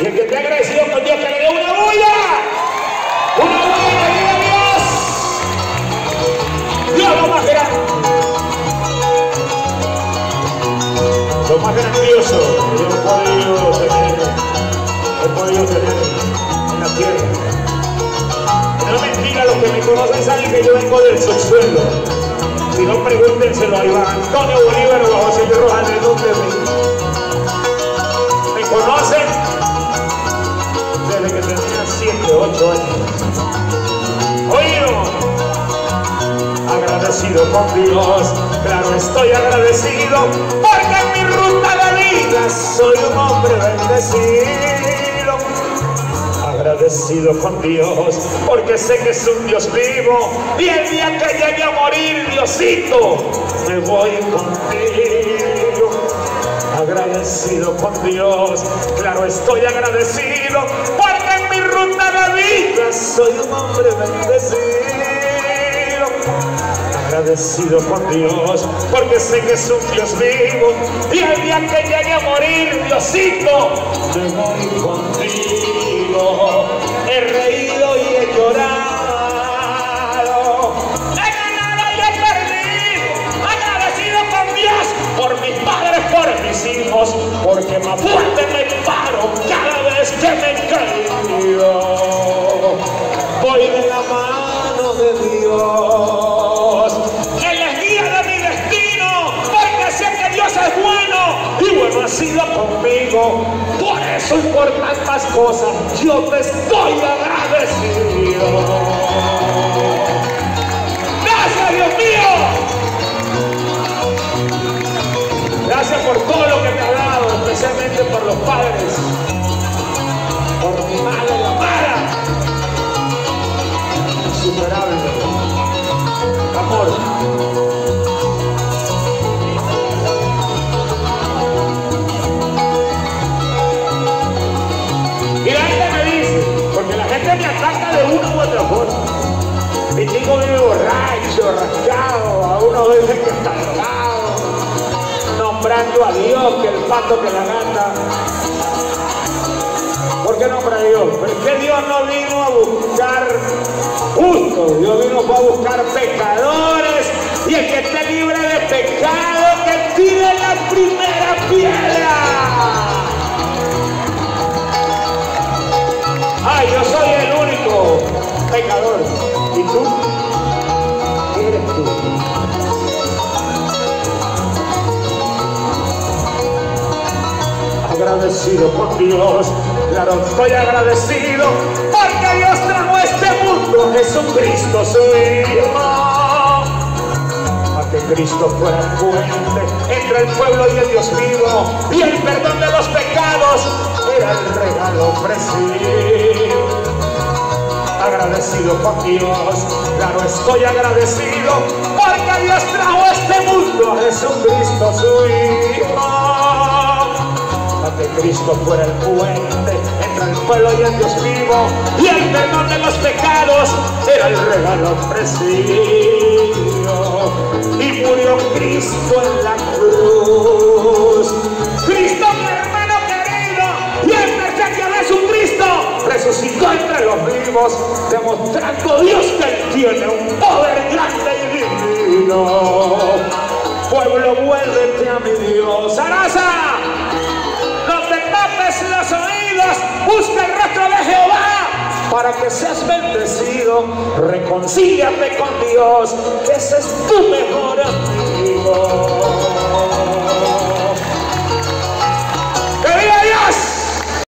Y el que esté agradecido con Dios, que le dé una bulla. Una bulla que diga Dios. Dios lo más grande. Lo más grandioso que yo he podido tener en la tierra. No es mentira, los que me conocen saben que yo vengo del subsuelo. Si no, pregúntenselo a Iván Antonio Bolívar o a José de Rojas de donde me conocen desde que tenía 7, 8 años. Oído, agradecido con Dios, claro estoy agradecido, porque en mi ruta de vida soy un hombre bendecido. Agradecido con Dios, porque sé que es un Dios vivo, y el día que llegue a morir, Diosito, me voy contigo. Agradecido con Dios, claro estoy agradecido, porque en mi ruta de vida soy un hombre bendecido. Agradecido con Dios, porque sé que es un Dios vivo, y el día que llegue a morir, Diosito, me voy contigo. He reído y he llorado, he ganado y he perdido. Agradecido con Dios por mis padres, por mis hijos, porque más fuerte me paro cada vez que me caigo. Voy de la mano de Dios, Él es guía de mi destino, porque sé que Dios es bueno y bueno ha sido conmigo. Por eso y por tantas cosas yo te estoy agradecido. Gracias, Dios mío. Gracias por todo lo que me ha dado, especialmente por los padres, por mi madre, la Mara. Insuperable amor. Y la gente me dice, porque la gente me ataca de una u otra forma. Mi chico vive borracho, rascado, a uno dicen que está drogado, nombrando a Dios, que el pato, que la gata. ¿Por qué nombra a Dios? Porque Dios no vino a buscar justos, Dios vino a buscar pecadores, y el que esté libre de pecado, que tire la primera piedra. Ay, yo soy el único pecador. ¿Y tú? ¿Quién eres tú? Agradecido con Dios, claro estoy agradecido, porque Dios trajo a este mundo a Jesucristo su Hijo. A que Cristo fuera el puente entre el pueblo y el Dios vivo, y el perdón de los pecados era el regalo ofrecido. Agradecido con Dios, claro estoy agradecido, porque Dios trajo a este mundo a Jesucristo su Hijo. A que Cristo fuera el puente entre el pueblo y el Dios vivo, y el perdón de los pecados era el regalo ofrecido. Y murió Cristo en la cruz. Cristo, mi hermano querido, y el perfecto Jesucristo resucitó entre los vivos, demostrando Dios que Él tiene un poder grande y divino. Pueblo, vuélvete a mi Dios. ¡Sarasa! Los oídos, busca el rostro de Jehová para que seas bendecido. Reconcíliate con Dios, que ese es tu mejor amigo.